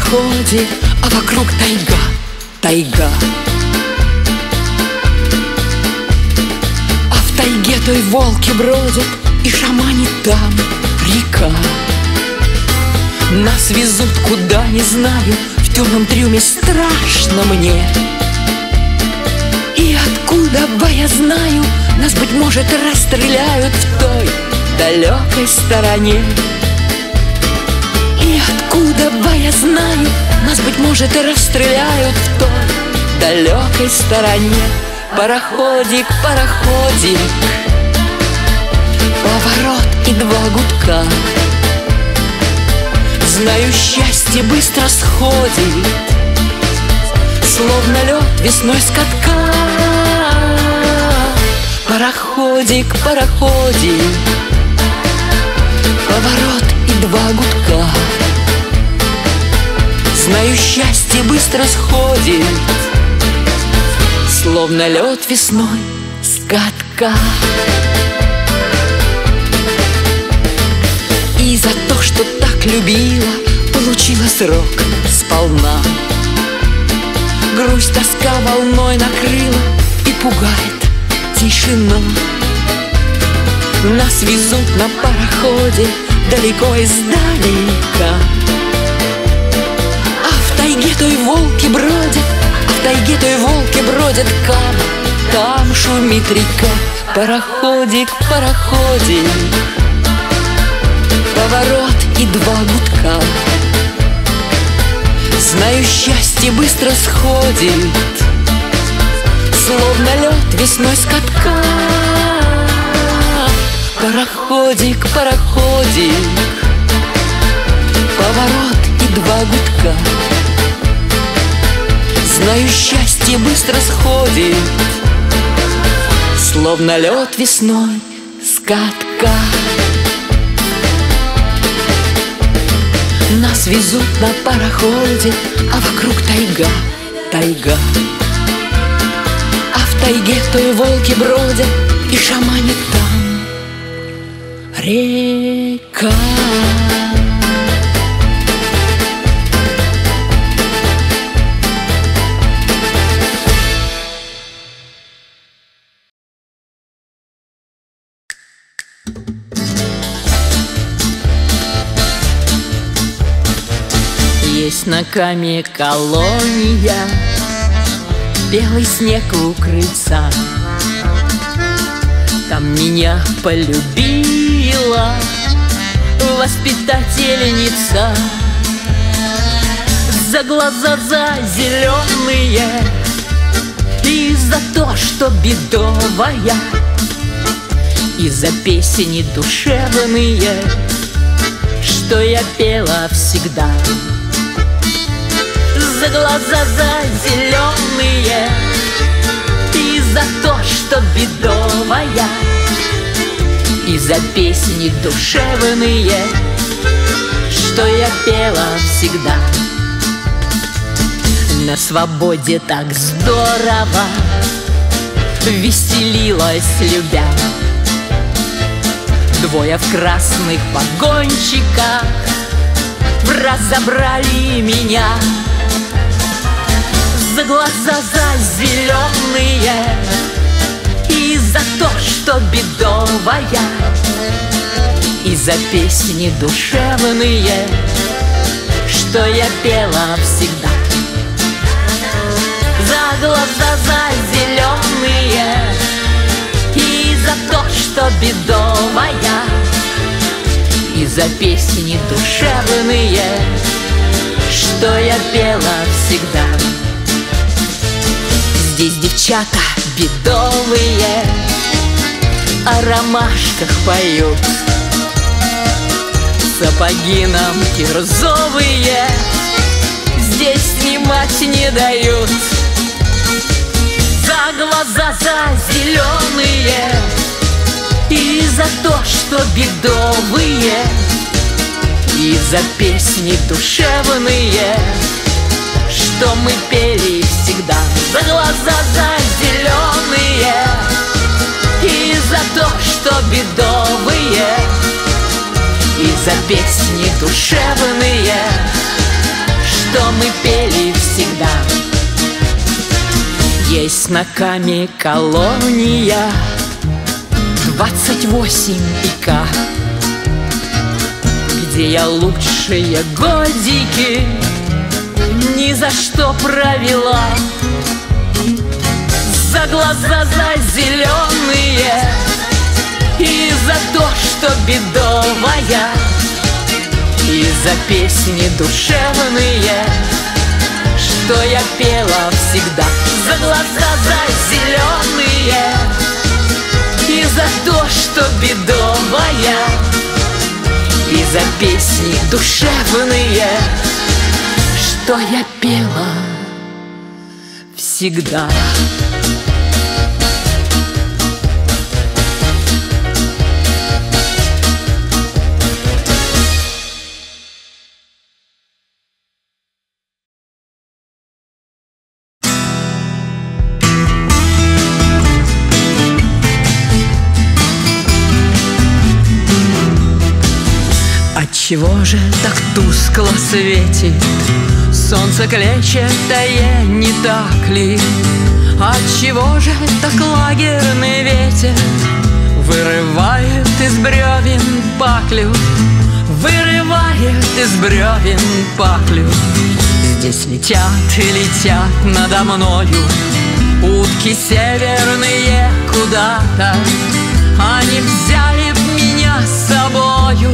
пароходе, а вокруг тайга, тайга. А в тайге той волки бродят, и шаманит там река. Нас везут куда не знаю, в темном трюме страшно мне. И откуда бы я знаю, нас, быть может, расстреляют в той далекой стороне. И откуда бы я знаю, нас, быть может, расстреляют в той далекой стороне. Пароходик, пароходик, поворот и два гудка. Знаю, счастье быстро сходит, словно лед весной с катка. Пароходик, пароходик, поворот и два гудка. Знаю, счастье быстро сходит, словно лед весной с катка. И за то, что так любила, получила срок сполна. Грусть, тоска волной накрыла, и пугает тишина. Нас везут на пароходе далеко издалека. А в тайге той волки бродят, а в тайге той волки бродят. Там шумит река. Пароходик, пароходик, поворот и два гудка. Знаю, счастье быстро сходит, словно лед весной с катка. Пароходик, пароходик, поворот и два гудка. Знаю, счастье быстро сходит, словно лед весной с катка. Нас везут на пароходе, а вокруг тайга, тайга. А в тайге той волки бродят, и шаманит там река. Есть на Каме колония, белый снег укрыться. Там меня полюбила воспитательница. За глаза, за зеленые, и за то, что бедовая, и за песни душевные, что я пела всегда. За глаза, за зеленые, и за то, что бедовая, и за песни душевные, что я пела всегда. На свободе так здорово веселилась, любя. Двое в красных погонщиках разобрали меня. За глаза, за зеленые, и за то, что бедовая, и за песни душевные, что я пела всегда. За глаза, за зеленые, и за то, что бедовая, и за песни душевные, что я пела всегда. Здесь девчата бедовые о ромашках поют, сапоги нам кирзовые здесь снимать не дают. За глаза, за зеленые, и за то, что бедовые, и за песни душевные, что мы пели всегда. За глаза, за зеленые, и за то, что бедовые, и за песни душевные, что мы пели всегда. Есть на Каме колония 28 ИК, где я лучшие годики ни за что провела. За глаза, за зеленые и за то, что бедовая, и за песни душевные, что я пела всегда. За глаза, за зеленые и за то, что бедовая, и за песни душевные, что я пела всегда. Отчего же так тускло светит солнце клетчатое, не так ли? Отчего же так лагерный ветер вырывает из бревен паклю, вырывает из бревен паклю? Здесь летят и летят надо мною утки северные куда-то. Они взяли меня с собою.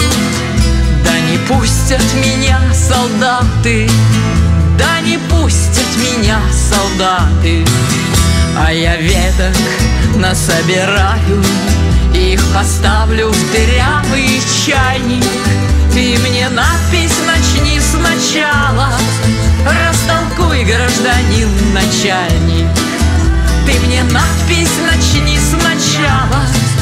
Да не пустят меня солдаты, да не пустят меня солдаты. А я веток насобираю, их поставлю в дырявый чайник. Ты мне надпись начни сначала, растолкуй, гражданин начальник. Ты мне надпись начни сначала,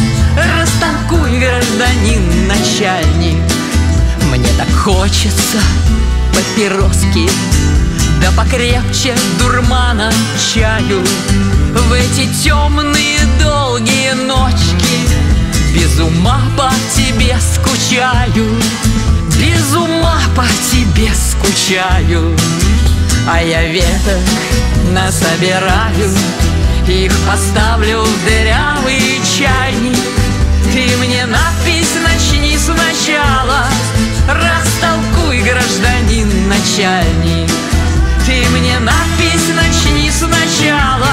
растолкуй, гражданин начальник. Мне так хочется папироски, да покрепче дурмана чаю. В эти темные долгие ночки без ума по тебе скучаю, без ума по тебе скучаю. А я веток насобираю, их поставлю в дырявый чайник. Ты мне надпись начни сначала, растолкуй, гражданин начальник. Ты мне надпись начни сначала,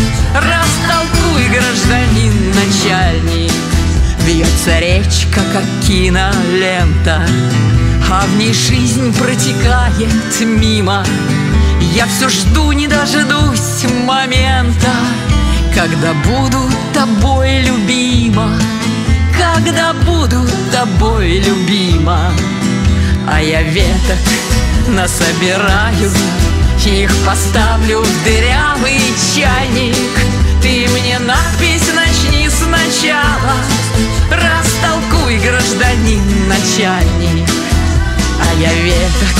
растолкуй, гражданин начальник. Бьется речка, как кинолента, а в ней жизнь протекает мимо. Я все жду, не дождусь момента, когда буду тобой любима, когда буду тобой любима. А я веток насобираю, их поставлю в дырявый чайник. Ты мне надпись начни сначала, растолкуй, гражданин начальник. А я веток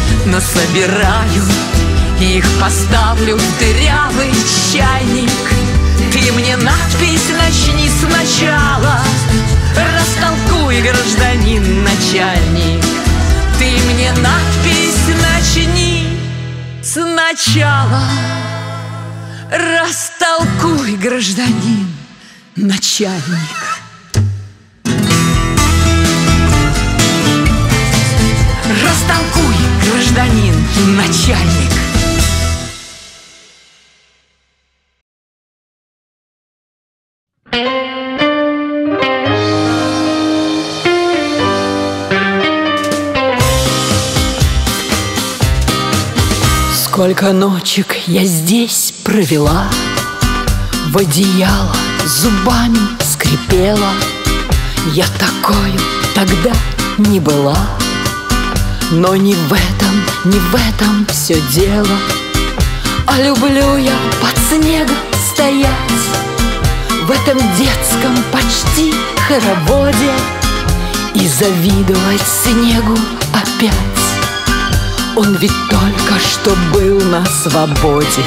насобираю, их поставлю в дырявый чайник. Ты мне надпись начни сначала, растолкуй, гражданин начальник. Ты мне надпись начни сначала, растолкуй, гражданин начальник. Растолкуй, гражданин начальник. Сколько ночек я здесь провела, в одеяло зубами скрипела. Я такою тогда не была, но не в этом все дело. А люблю я под снегом стоять в этом детском почти хороводе и завидовать снегу опять. Он ведь только что был на свободе.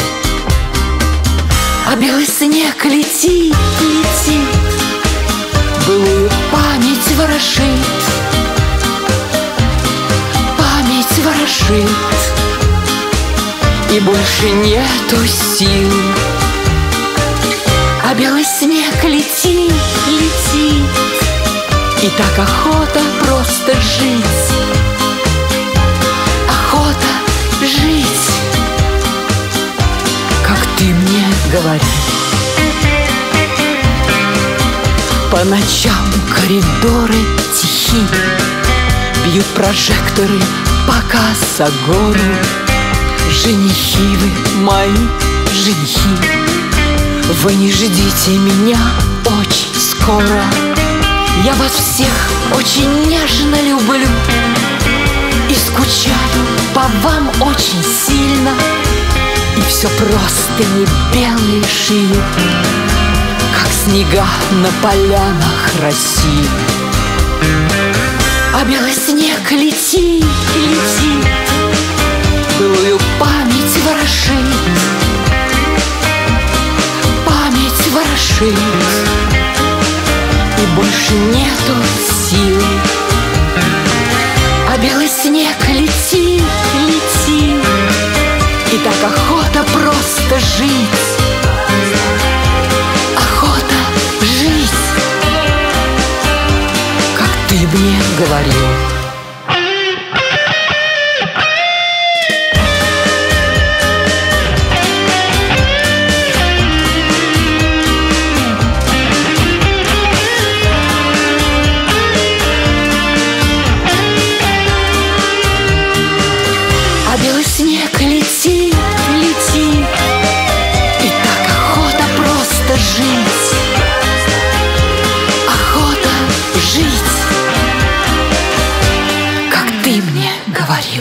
А белый снег летит, летит, былую память ворошит, память ворошит. и больше нету сил. А белый снег летит, летит, и так охота просто жить. Охота жить, как ты мне говоришь. По ночам коридоры тихи, бьют прожекторы показ огонь. Женихи вы, мои женихи, вы не ждите меня очень скоро. Я вас всех очень нежно люблю и скучаю по вам очень сильно. И все просто не белые шию, как снега на полянах России. А белый снег летит, летит, былую память ворошит, память ворошит, и больше нету сил. А белый снег летит, летит, и так охота просто жить. Охота жить, как ты мне говорил. А белый снег летит, летит, и так охота просто жить. Охота жить, как ты мне говорил.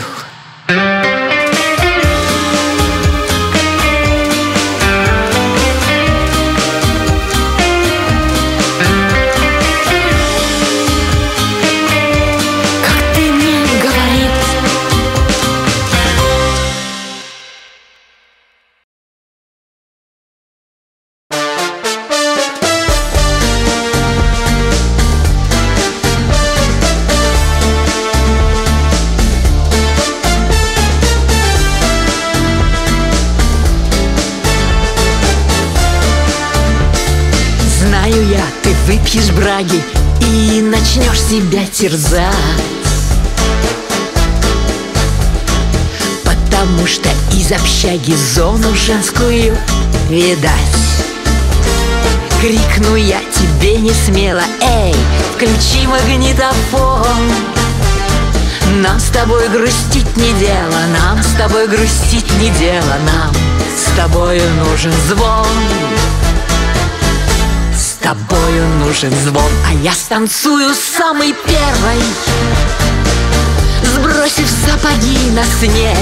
Как ты мне говорил. Знаю я, ты выпьешь браги и начнешь себя терзать, потому что из общаги зону женскую видать. Крикну я тебе не смело: эй, включи магнитофон. Нам с тобой грустить не дело, нам с тобой грустить не дело, нам с тобою нужен звон. С тобою нужен звон, а я станцую самый первой, сбросив сапоги на снег.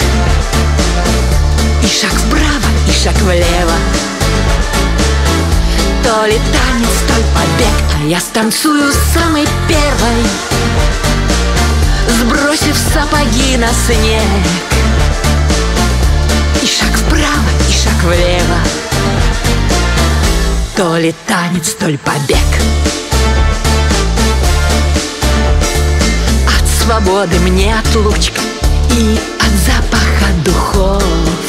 И шаг вправо, и шаг влево, то ли танец, то ли побег. А я станцую самый первой, сбросив сапоги на снег. И шаг вправо, и шаг влево, то ли танец, то ли побег. От свободы мне отлучка и от запаха духов,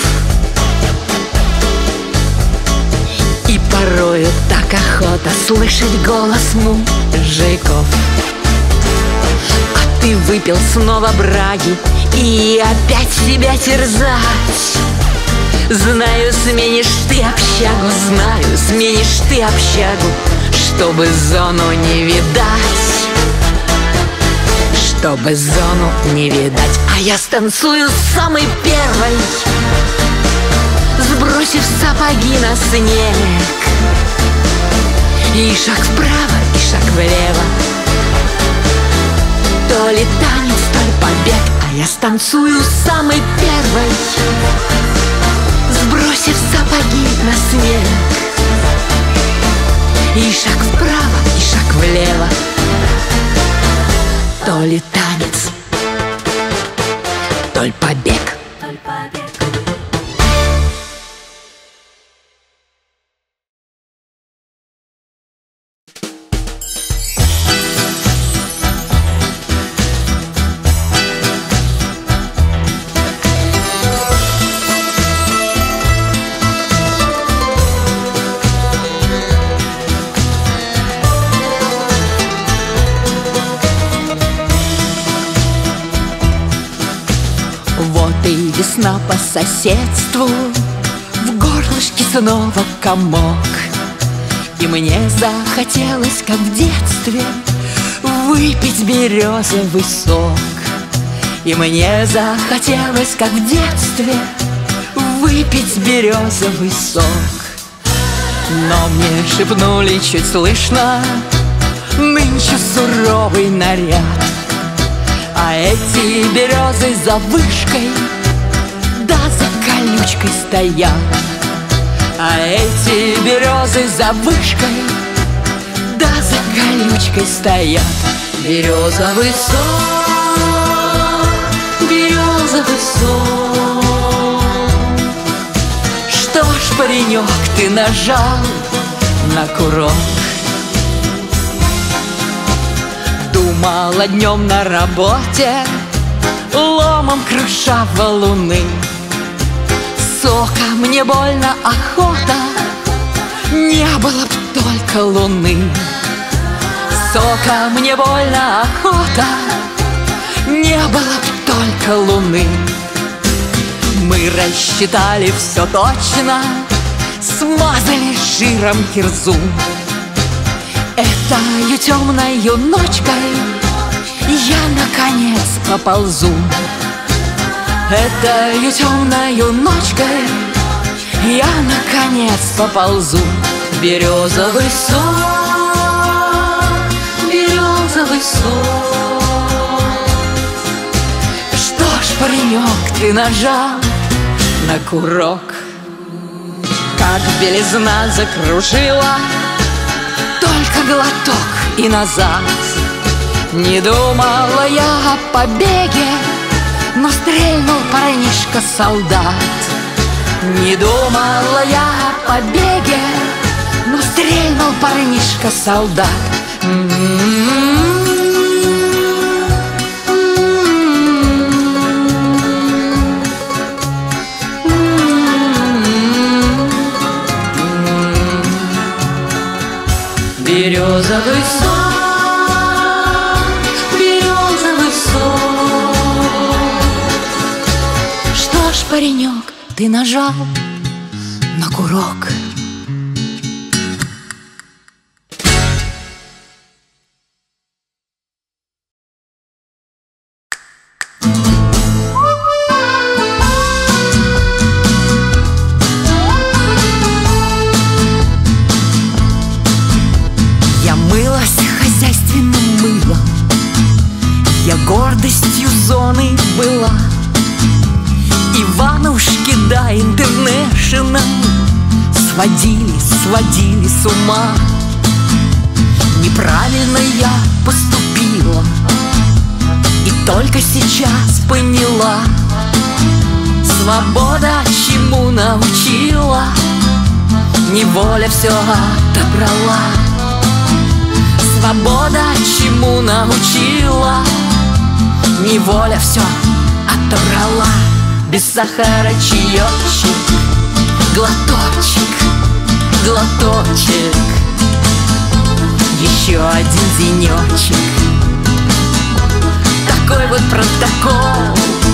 и порою так охота слышать голос мужиков. А ты выпил снова браги и опять себя терзать. Знаю, сменишь ты общагу, знаю, сменишь ты общагу, чтобы зону не видать, чтобы зону не видать. А я станцую самый первой, сбросив сапоги на снег. И шаг вправо, и шаг влево, то ли танец, то ли побег. А я станцую самый первой, сбросив сапоги на снег. И шаг вправо, и шаг влево, то ли танец, то ли побег. по соседству в горлышке снова комок. И мне захотелось, как в детстве, выпить березовый сок. И мне захотелось, как в детстве, выпить березовый сок. Но мне шепнули чуть слышно: нынче суровый наряд, а эти березы за вышкой да за колючкой стоят. А эти березы за вышкой да за колючкой стоят. Березовый сок, березовый сок. Что ж, паренек, ты нажал на курок. Думала днем на работе, ломом круша валуны. Сока мне больно охота, не было б только луны. Сока мне больно охота, не было б только луны. Мы рассчитали все точно, смазали жиром кирзу. Этою темною ночкой я наконец поползу. Этою темною ночкой я наконец поползу. Березовый сок, березовый сок. Что ж, паренек, ты нажал на курок. Как белизна закружила, только глоток и назад. Не думала я о побеге, но стрельнул парнишка-солдат. Не думала я о побеге, но стрельнул парнишка-солдат. Березовый сок, березовый сок. Что ж, паренек, ты нажал на курок. Гордостью зоны была. Иванушки да Интернешнл сводили с ума. Неправильно я поступила и только сейчас поняла. Свобода чему научила, неволя все отобрала. Свобода чему научила, неволя все отобрала. Без сахара чаечек, глоточек, глоточек. Еще один денечек. Такой вот протокол.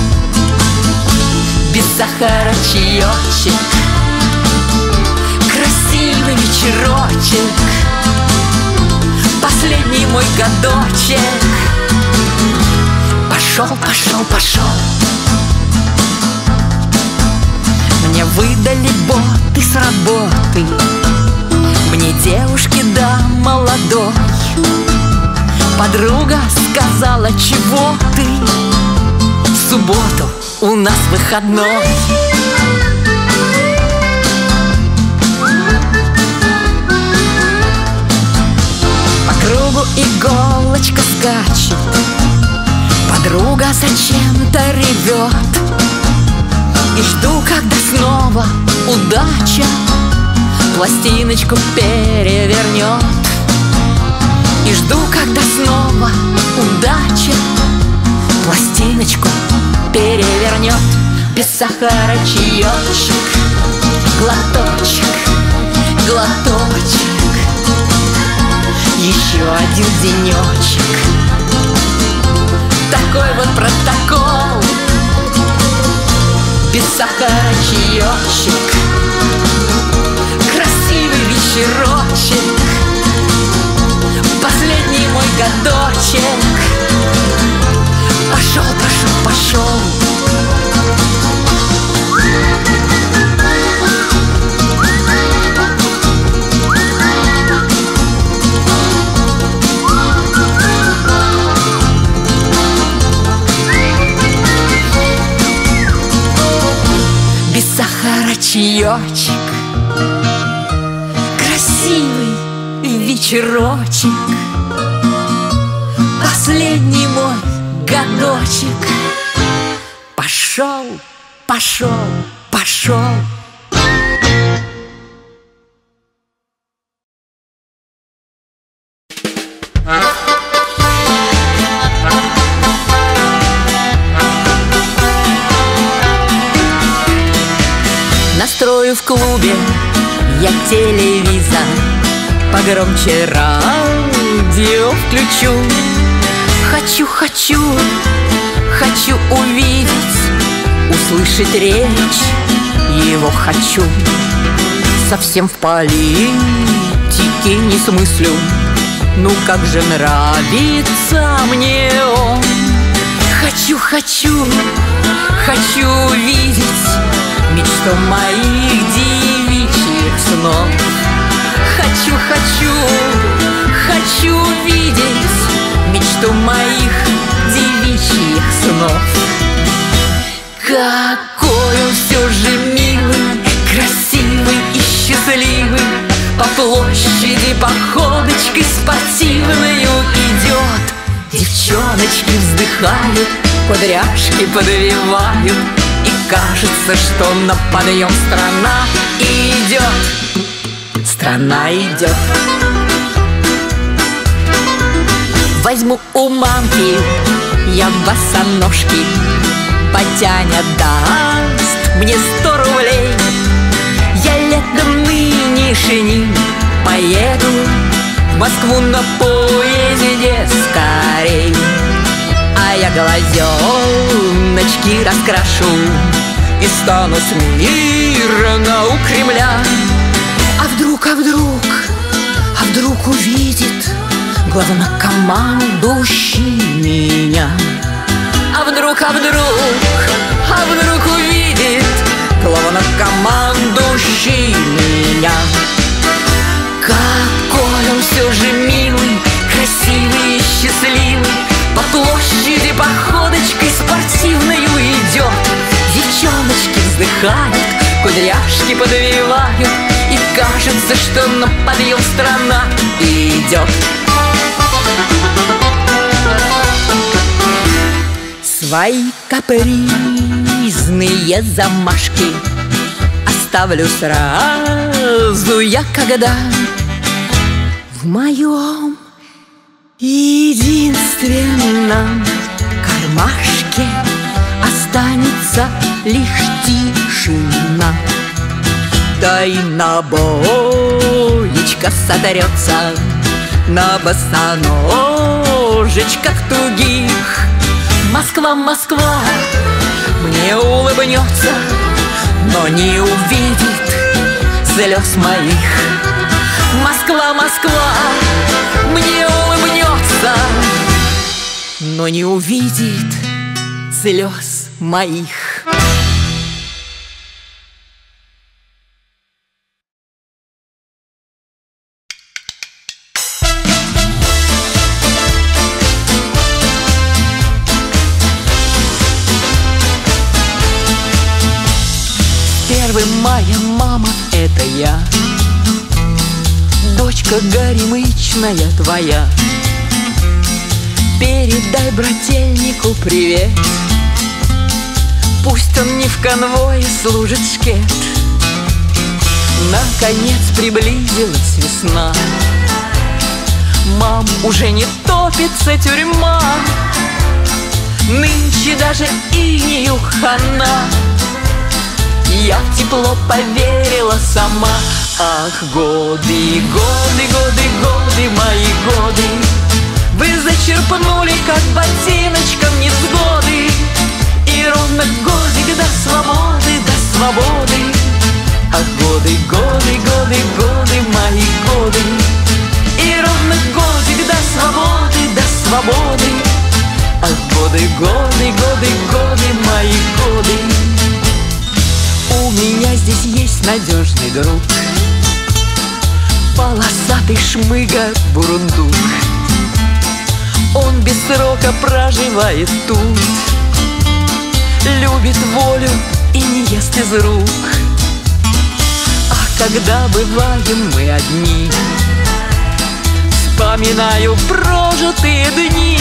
Без сахара чаечек, красивый вечерочек. Последний мой годочек. Пошел, пошел, пошел. Мне выдали боты с работы, мне девушки да молодой. Подруга сказала, чего ты, в субботу у нас выходной. По кругу иголочка скачет, подруга зачем-то ревет. И жду, когда снова удача пластиночку перевернет. И жду, когда снова удача пластиночку перевернет. Без сахара чаечек, глоточек, глоточек. Еще один денечек. Такой вот протокол. без сахара чаечек, красивый вечерочек, последний мой годочек. Пошел, пошел, пошел. Без сахара чаечек, красивый вечерочек, последний мой годочек. Пошел, пошел, пошел. Настрою в клубе я телевизор, погромче радио включу. Хочу, хочу, хочу увидеть, услышать речь его хочу. Совсем в политике не смыслю, ну как же нравится мне он. Хочу, хочу, хочу увидеть мечту моих девичьих снов. Хочу, хочу, хочу увидеть мечту моих девичьих снов. Какой он все же милый, красивый и счастливый, по площади походочкой спортивною идет. Девчоночки вздыхают, кудряшки подвивают, и кажется, что на подъем страна идет. Страна идет. Возьму у мамки я босоножки, потянет даст мне 100 рублей. Я летом нынешним поеду в Москву на поезде скорей. А я глазеночки раскрашу и стану смирно у Кремля. А вдруг увидит главнокомандующий меня. А вдруг увидит главнокомандующий меня. Какой он все же милый, красивый и счастливый, по площади походочкой спортивною идет. Девчоночки вздыхают, кудряшки подвивают, и кажется, что на подъем страна идет. Свои капризные замашки оставлю сразу я, когда в моем единственном кармашке останется лишь тишина. Да и набоечка сотрется на босоножечках тугих. Москва, Москва мне улыбнется, но не увидит слез моих. Москва, Москва мне улыбнется, но не увидит слез моих. Моя мама — это я, дочка горемычная твоя. Передай брательнику привет, пусть он не в конвое служит шкет. Наконец приблизилась весна, мам, уже не топится тюрьма, нынче даже инею хана. Я в тепло поверила сама. Ах, годы, годы, годы, годы, мои годы, вы зачерпнули, как ботиночком, невзгоды, и И ровно годик до свободы, до свободы. Ах, годы, годы, годы, годы, мои годы. И ровно годик до свободы, до свободы. Ах, годы, годы, годы, годы, мои годы. У меня здесь есть надежный друг, полосатый шмыга бурундук. Он без срока проживает тут, любит волю и не ест из рук. А когда бываем мы одни, вспоминаю прожитые дни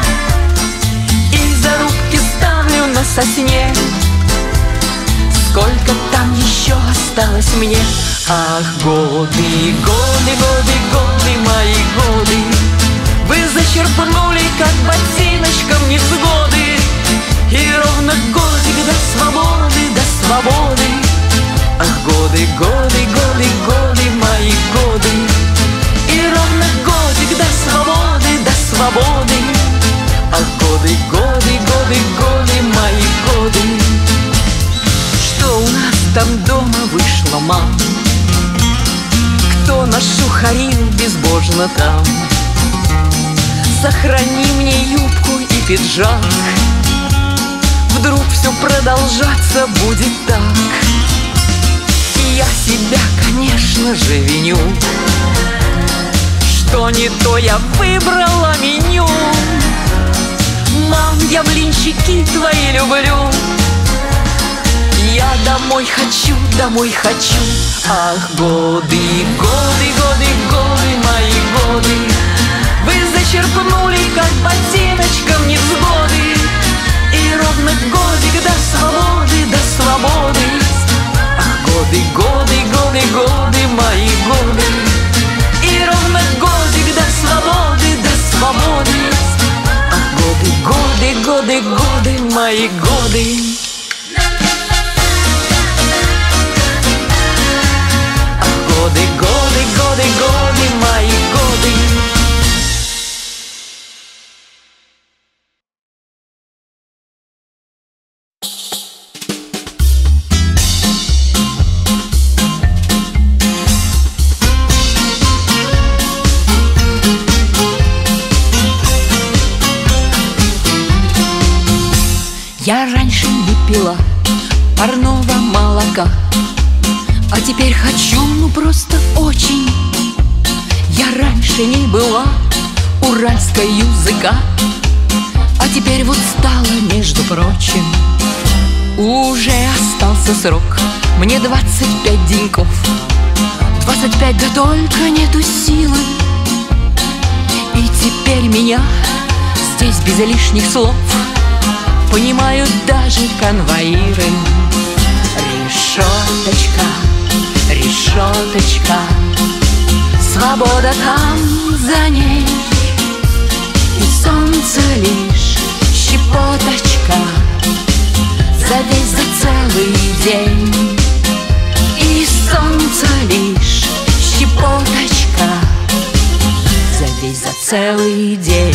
и зарубки ставлю на сосне. Сколько там еще осталось мне? Ах, годы, годы, годы, годы, мои годы. Вы зачерпнули, как ботиночком, невзгоды. И ровно годик до свободы, до свободы. Ах, годы, годы, годы, годы, мои годы. И ровно годик до свободы, до свободы. Ах, годы, годы, годы, годы, мои годы. Что у нас там дома вышло, мам? Кто нашухарил безбожно там? Сохрани мне юбку и пиджак, вдруг все продолжаться будет так. И я себя, конечно же, виню, что не то я выбрала меню. Мам, я блинчики твои люблю, я домой хочу, домой хочу. Ах, годы, годы, годы, годы, мои годы. Вы зачерпнули, как ботиночком, невзгоды. И ровно годик до свободы, до свободы. Ах, годы, годы, годы, годы, мои годы. И ровно годик до свободы, до свободы. Ах, годы, годы, годы, годы, мои годы. Годы, годы, годы, годы, мои годы. Я раньше не пила парного молока, а теперь хочу, ну просто очень. Я раньше не была уральской языка, а теперь вот стала, между прочим. Уже остался срок, мне 25 деньков. 25, да только нету силы. И теперь меня здесь без лишних слов понимают даже конвоиры. Решеточка, решеточка, свобода там за ней, и солнце лишь щепоточка за весь, за целый день. И солнце лишь щепоточка за весь, за целый день.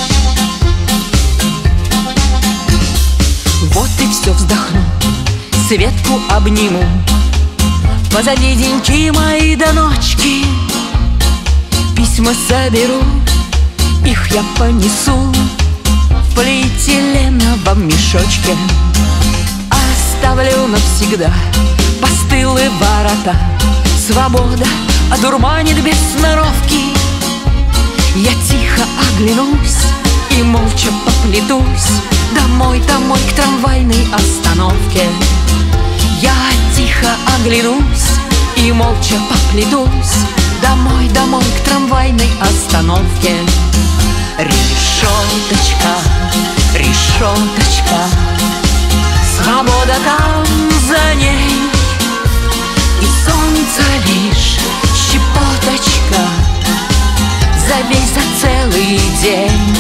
Вот и все, вздохну, Светку обниму. Позади деньки мои до ночки, письма соберу, их я понесу в полиэтиленовом мешочке. Оставлю навсегда постылые ворота. Свобода одурманит без сноровки. Я тихо оглянусь и молча поплетусь домой, домой к трамвайной остановке. Я тихо оглянусь и молча поплетусь домой, домой к трамвайной остановке. Решеточка, решеточка, свобода там за ней, и солнце лишь щепоточка за весь, за целый день.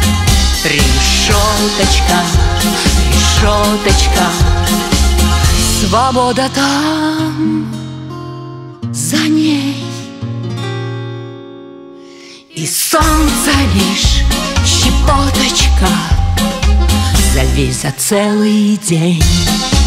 Решеточка, решеточка, свобода там за ней, и солнце лишь щепоточка за любви за целый день.